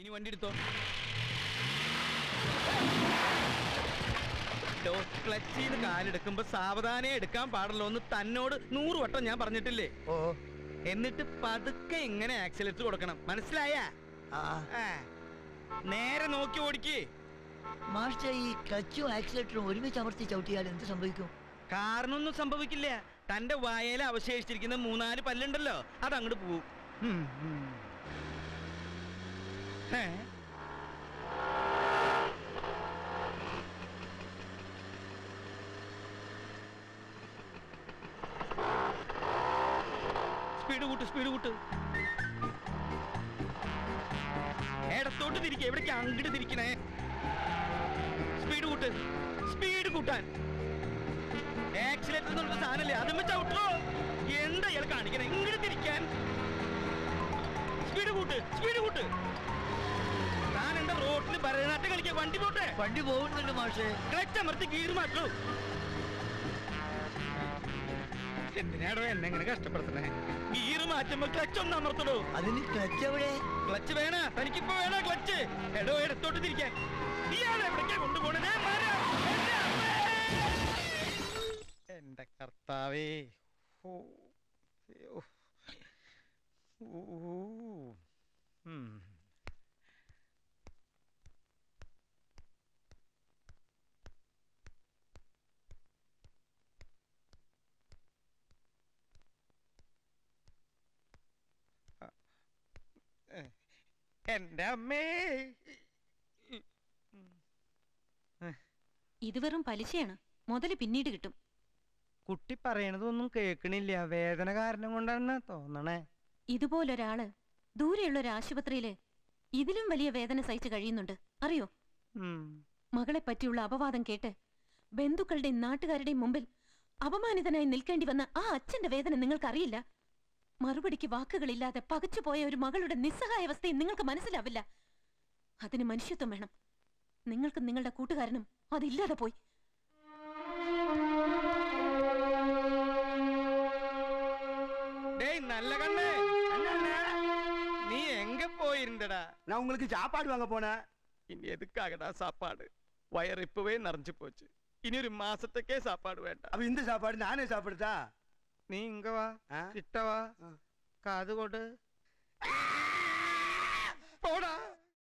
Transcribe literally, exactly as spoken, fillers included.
ഇനി വണ്ടി എടുത്തോ. ക്ലച്ചിന്ന് കാലെടുക്കുമ്പോ സാവധാനം എടുക്കാൻ പാടുള്ളൂ എന്ന് തന്നോട് നൂറ് വട്ടം ഞാൻ പറഞ്ഞിട്ടില്ലേ? ഓ, എന്നിട്ട് പതുക്കെ ഇങ്ങനെ ആക്സിലേറ്റർ കൊടുക്കണം, മനസ്സിലായ? നേരെ നോക്കി ഓടിക്കേ. മാസ്റ്റർ, ഈ ക്ലച്ചും ആക്സിലേറ്ററും ഒരുമിച്ച് അമർത്തി ചവിട്ടിയാൽ എന്ത് സംഭവിക്കും? കാരണമൊന്നും സംഭവിക്കില്ല. തന്റെ വായയിൽ അവശേഷിച്ചിരിക്കുന്ന മൂന്നാല് പല്ലുണ്ടല്ലോ, അതങ്ങോട്ട് പോവും. സ്പീഡ് കൂട്ട്, സ്പീഡ് കൂട്ട്. ഇടത്തോട്ട് തിരിക്കുക, എവിടേക്ക് അങ്ങോട്ട് തിരിക്കണേ. സ്പീഡ് കൂട്ട്, സ്പീഡ് കൂട്ടാൻ. ആക്സിലേറ്റർ എന്നുള്ള സാധനല്ലേ, അതും വെച്ച് ഔട്ടോ. എന്താ ഇയാൾ കാണിക്കണേ? ഇങ്ങോട്ട് തിരിക്കാൻ. സ്പീഡ് കൂട്ട്, സ്പീഡ് കൂട്ട്. താൻ എന്താ റോഡിന് ഭരതനാട്യം കളിക്കാൻ? വണ്ടി പോട്ടെ. വണ്ടി പോകുന്നുണ്ട് മാഷേ. ക്ലച്ച് അമർത്തി ഗീർ മാറ്റൂ. എന്തിനാടോ എന്നെ എങ്ങനെ കഷ്ടപ്പെടുത്തണേ? ഗീർ മാറ്റുമ്പോ ക്ലച്ച് ഒന്ന് അമർത്തടോ. അതിന് ക്ലച്ച് എവിടെ? ക്ലച്ച് വേണ? തനിക്കിപ്പോ വേണ ക്ലച്ച്? എടോ, ഇടത്തോട്ട് തിരിക്കാൻ. ഇയാൾ എവിടേക്കാ കൊണ്ടുപോണേ? എന്റെ കർത്താവേ. ഓ, എന്റെ അമ്മേ. ഇത് വെറും പലിശയാണ്, മുതല് പിന്നീട് കിട്ടും. കുട്ടി പറയണതൊന്നും കേൾക്കണില്ല. വേദന കാരണം കൊണ്ടാണ് തോന്നണേ. ഇതുപോലൊരാള് ദൂരെയുള്ള ഒരു ആശുപത്രിയില് ഇതിലും വലിയ വേദന സഹിച്ചു കഴിയുന്നുണ്ട്, അറിയോ? മകളെ പറ്റിയുള്ള അപവാദം കേട്ട് ബന്ധുക്കളുടെയും നാട്ടുകാരുടെയും മുമ്പിൽ അപമാനിതനായി നിൽക്കേണ്ടി വന്ന ആ അച്ഛന്റെ വേദന നിങ്ങൾക്കറിയില്ല. മറുപടിക്ക് വാക്കുകളില്ലാതെ പകച്ചുപോയ ഒരു മകളുടെ നിസ്സഹായാവസ്ഥയും നിങ്ങൾക്ക് മനസ്സിലാവില്ല. അതിന് മനുഷ്യത്വം വേണം. നിങ്ങൾക്ക് നിങ്ങളുടെ കൂട്ടുകാരനും അതില്ലാതെ പോയി. நல்ல கண்ணே, நீ எங்க போயிருந்தடா? நான் உங்களுக்கு சாப்பாடு வாங்க போனேன். இனி எதுக்காகடா சாப்பாடு? வயர் இப்பவே நிறைஞ்சு போச்சு. இனி ஒரு மாசத்துக்கே சாப்பாடு வேண்டாம். அப்ப இந்த சாப்பாடு நானே சாப்பிடுதா? நீ இங்க வா, கிட்ட வா, காது கொடு. போடா.